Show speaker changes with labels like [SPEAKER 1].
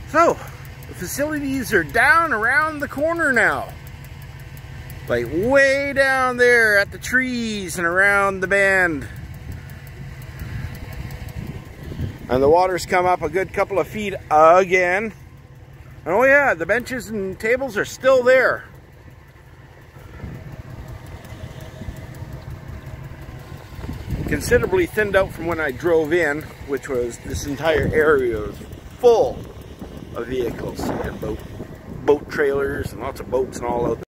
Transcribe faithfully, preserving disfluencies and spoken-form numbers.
[SPEAKER 1] So, the facilities are down around the corner now. Like way down there at the trees and around the bend. And the water's come up a good couple of feet again. And oh yeah, the benches and tables are still there. Considerably thinned out from when I drove in, which was this entire area was full of vehicles and boat, boat trailers and lots of boats and all out there.